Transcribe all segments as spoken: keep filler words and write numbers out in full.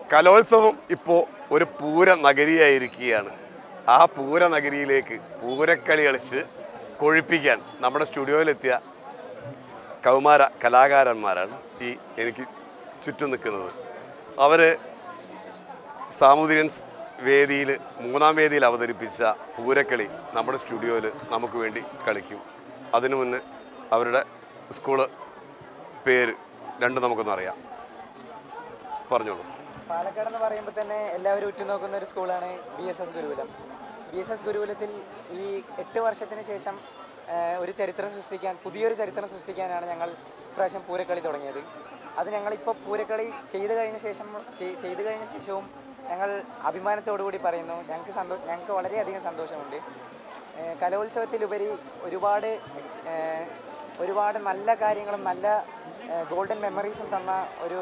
കലോത്സവം ഇപ്പോൾ ഒരു പൂര നഗരിയായിരിക്കുകയാണ്. ആ പൂര നഗരിയിലേക്ക് പൂരക്കളി കളിച്ച് കൊഴിപ്പിക്കാൻ നമ്മുടെ സ്റ്റുഡിയോയിലെത്തിയ കൗമാര കലാകാരന്മാരാണ് ഈ എനിക്ക് ചുറ്റും നിൽക്കുന്നത്. അവർ സാമൂതിരിയൻസ് വേദിയിൽ മൂന്നാം വേദിയിൽ അവതരിപ്പിച്ച പൂരക്കളി നമ്മുടെ സ്റ്റുഡിയോയിൽ നമുക്ക് വേണ്ടി കളിക്കും. അതിനു മുന്നേ അവരുടെ സ്കൂള് പേര് രണ്ടും നമുക്കൊന്നും അറിയാം. പറഞ്ഞോളൂ. പാലക്കാട് എന്ന് പറയുമ്പോൾ തന്നെ എല്ലാവരും ഉറ്റുനോക്കുന്ന ഒരു സ്കൂളാണ് B S S Gurukulam. B S S ഗുരുകുലത്തിൽ ഈ എട്ട് വർഷത്തിന് ശേഷം ഒരു ചരിത്രം സൃഷ്ടിക്കാൻ പുതിയൊരു ചരിത്രം സൃഷ്ടിക്കാനാണ് ഞങ്ങൾ ഇപ്രാവശ്യം പൂരക്കളി തുടങ്ങിയത്. അത് ഞങ്ങളിപ്പോൾ പൂരക്കളി ചെയ്തു കഴിഞ്ഞ ശേഷം ചെയ്തു കഴിഞ്ഞ ശേഷവും ഞങ്ങൾ അഭിമാനത്തോടു കൂടി പറയുന്നു, ഞങ്ങൾക്ക് സന്തോഷം ഞങ്ങൾക്ക് വളരെയധികം സന്തോഷമുണ്ട്. കലോത്സവത്തിലുപരി ഒരുപാട് ഒരുപാട് നല്ല കാര്യങ്ങളും നല്ല ഗോൾഡൻ മെമ്മറീസും തന്ന ഒരു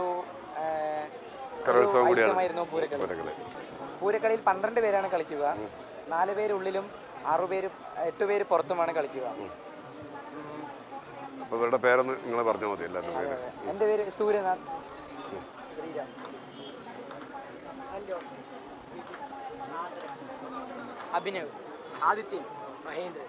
ായിരുന്നു പൂരക്കളി. പൂരക്കളിയിൽ പന്ത്രണ്ട് പേരാണ് കളിക്കുക. നാല് പേര് ഉള്ളിലും ആറു പേര് എട്ട് പേര് പുറത്തുമാണ് കളിക്കുക. പേരൊന്ന് നിങ്ങൾ പറഞ്ഞാൽ മതി. എൻ്റെ പേര് സൂര്യനാഥ്, ശ്രീരാം, അഭിനവ്, ആദിത്യൻ, മഹേന്ദ്രൻ.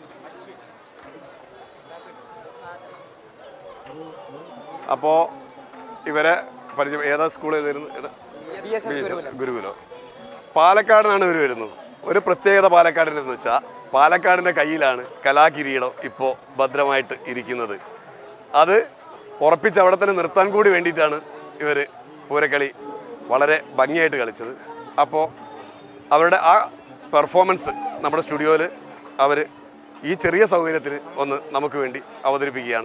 അപ്പോൾ ഇവരെ പരിചയം ഏതാ സ്കൂൾ ഏതായിരുന്നു? ഗുരുകുലം. പാലക്കാടിനാണ് ഇവർ വരുന്നത്. ഒരു പ്രത്യേകത പാലക്കാടിൻ്റെ എന്ന് വെച്ചാൽ പാലക്കാടിൻ്റെ കയ്യിലാണ് കലാകിരീടം ഇപ്പോൾ ഭദ്രമായിട്ട് ഇരിക്കുന്നത്. അത് ഉറപ്പിച്ച് അവിടെ തന്നെ നിർത്താൻ കൂടി വേണ്ടിയിട്ടാണ് ഇവർ പൂരക്കളി വളരെ ഭംഗിയായിട്ട് കളിച്ചത്. അപ്പോൾ അവരുടെ ആ പെർഫോമൻസ് നമ്മുടെ സ്റ്റുഡിയോയിൽ അവർ ഈ ചെറിയ സൗകര്യത്തിന് ഒന്ന് നമുക്ക് വേണ്ടി അവതരിപ്പിക്കുകയാണ്.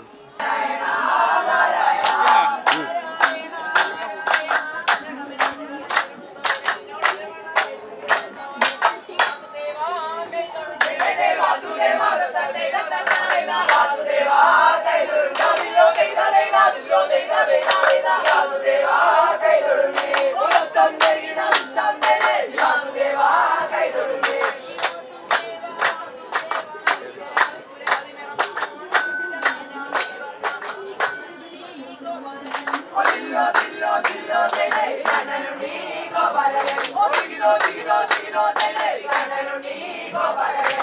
Oh,